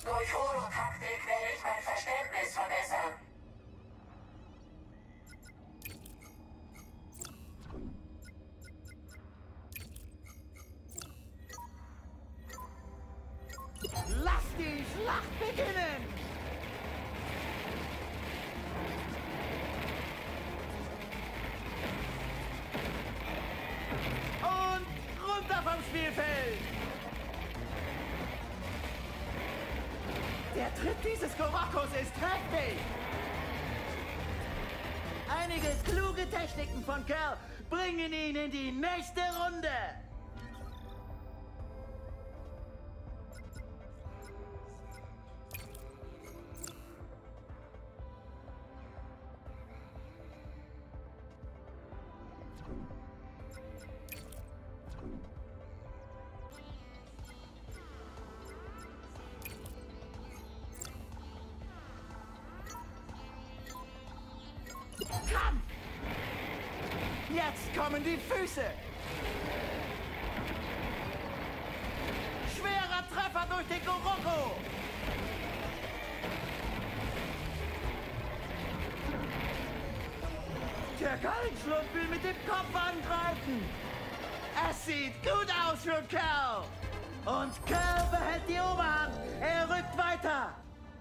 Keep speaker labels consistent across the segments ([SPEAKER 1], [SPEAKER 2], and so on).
[SPEAKER 1] Durch Holotaktik werde ich mein Verständnis verbessern.
[SPEAKER 2] Lass die Schlacht beginnen! Und runter vom Spielfeld! Der Tritt dieses Korokos ist heftig! Einige kluge Techniken von Kerl bringen ihn in die nächste Runde! Kampf! Jetzt kommen die Füße! Schwerer Treffer durch den Koroko! Der Gallenschlund will mit dem Kopf angreifen! Es sieht gut aus für Kerl! Und Kerl behält die Oberhand! Er rückt weiter!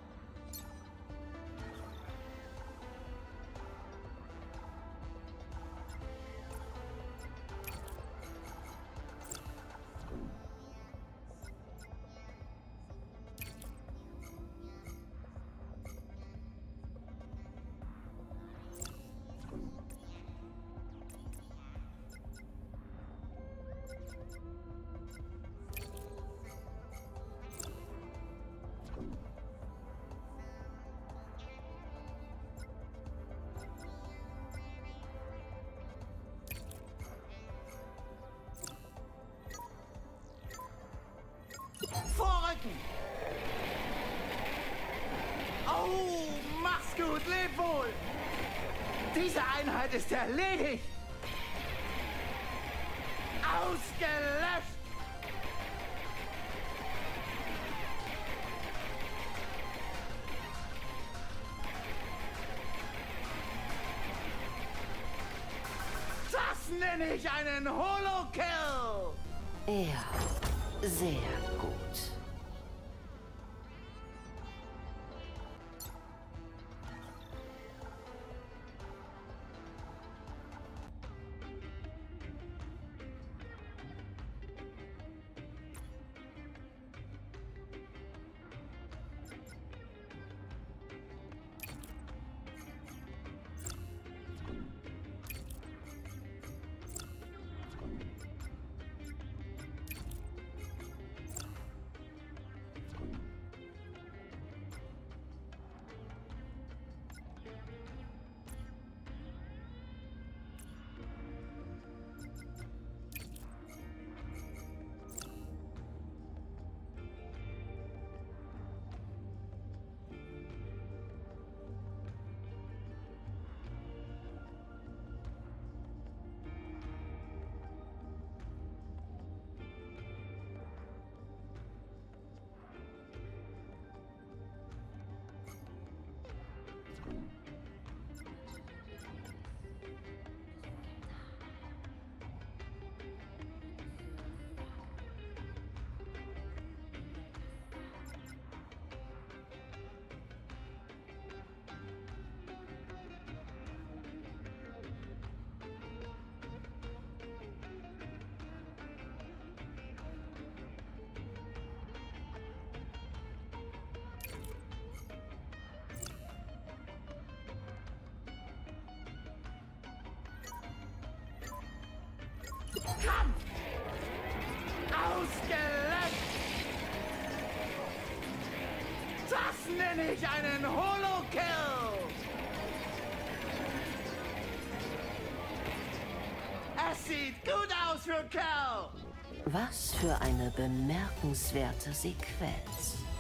[SPEAKER 2] Vorrücken! Oh, mach's gut, leb wohl! Diese Einheit ist erledigt! Ausgelöscht! Das nenne ich einen Holo-Kill!
[SPEAKER 3] Ja, sehr gut.
[SPEAKER 2] Kampf! Ausgelöscht! Das nenne ich einen Holo-Kill! Es sieht gut aus für Kerl!
[SPEAKER 3] Was für eine bemerkenswerte Sequenz.